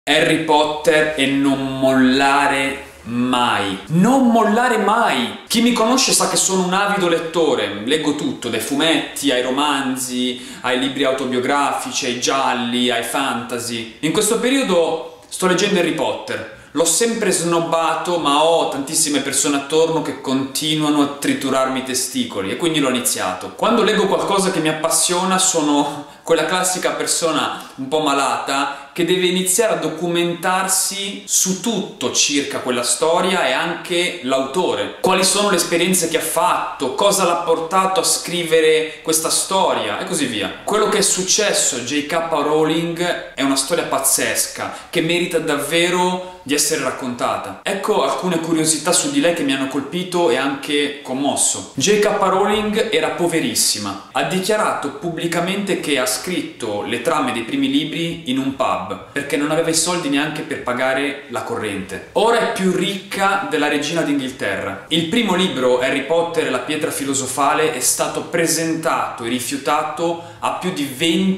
Harry Potter e non mollare mai. Non mollare mai! Chi mi conosce sa che sono un avido lettore, leggo tutto, dai fumetti ai romanzi, ai libri autobiografici, ai gialli, ai fantasy. In questo periodo sto leggendo Harry Potter. L'ho sempre snobbato, ma ho tantissime persone attorno che continuano a triturarmi i testicoli e quindi l'ho iniziato. Quando leggo qualcosa che mi appassiona sono quella classica persona un po' malata che deve iniziare a documentarsi su tutto circa quella storia e anche l'autore. Quali sono le esperienze che ha fatto, cosa l'ha portato a scrivere questa storia e così via. Quello che è successo a J.K. Rowling è una storia pazzesca che merita davvero di essere raccontata. Ecco alcune curiosità su di lei che mi hanno colpito e anche commosso. J.K. Rowling era poverissima. Ha dichiarato pubblicamente che ha scritto le trame dei primi libri in un pub perché non aveva i soldi neanche per pagare la corrente. Ora è più ricca della regina d'Inghilterra. Il primo libro, Harry Potter e la pietra filosofale, è stato presentato e rifiutato a più di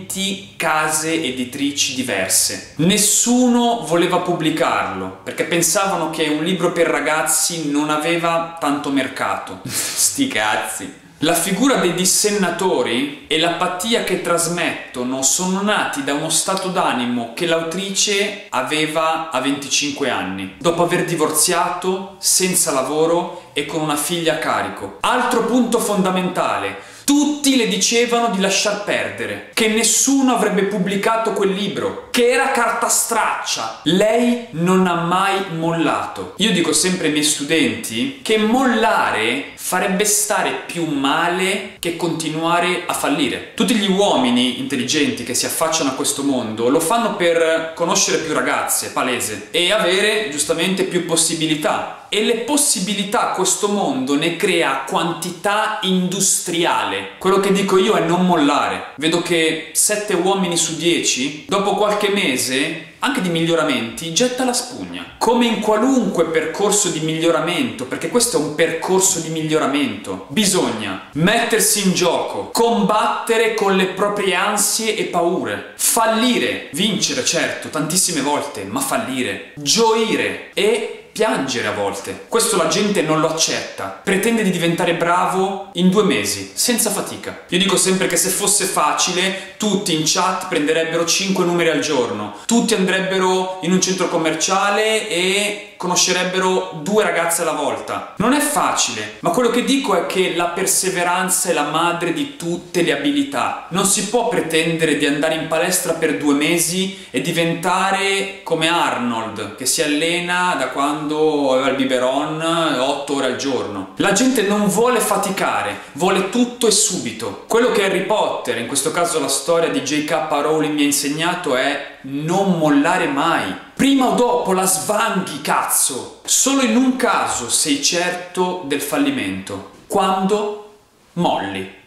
20 case editrici diverse. Nessuno voleva pubblicarlo perché pensavano che un libro per ragazzi non aveva tanto mercato. Sti cazzi! La figura dei dissennatori e l'apatia che trasmettono sono nati da uno stato d'animo che l'autrice aveva a 25 anni, dopo aver divorziato, senza lavoro e con una figlia a carico. Altro punto fondamentale. Tutti le dicevano di lasciar perdere, che nessuno avrebbe pubblicato quel libro, che era carta straccia. Lei non ha mai mollato. Io dico sempre ai miei studenti che mollare farebbe stare più male che continuare a fallire. Tutti gli uomini intelligenti che si affacciano a questo mondo lo fanno per conoscere più ragazze, palese, e avere giustamente più possibilità. E le possibilità questo mondo ne crea quantità industriale. Quello che dico io è non mollare. Vedo che 7 uomini su 10, dopo qualche mese, anche di miglioramenti, getta la spugna. Come in qualunque percorso di miglioramento, perché questo è un percorso di miglioramento, bisogna mettersi in gioco, combattere con le proprie ansie e paure, fallire, vincere certo, tantissime volte, ma fallire, gioire e piangere a volte. Questo la gente non lo accetta. Pretende di diventare bravo in 2 mesi, senza fatica. Io dico sempre che se fosse facile, tutti in chat prenderebbero 5 numeri al giorno. Tutti andrebbero in un centro commerciale e conoscerebbero 2 ragazze alla volta. Non è facile, ma quello che dico è che la perseveranza è la madre di tutte le abilità. Non si può pretendere di andare in palestra per 2 mesi e diventare come Arnold, che si allena da quando aveva il biberon 8 ore al giorno. La gente non vuole faticare, vuole tutto e subito. Quello che Harry Potter, in questo caso la storia di J.K. Rowling, mi ha insegnato è non mollare mai. Prima o dopo la svanghi, cazzo! Solo in un caso sei certo del fallimento: quando molli.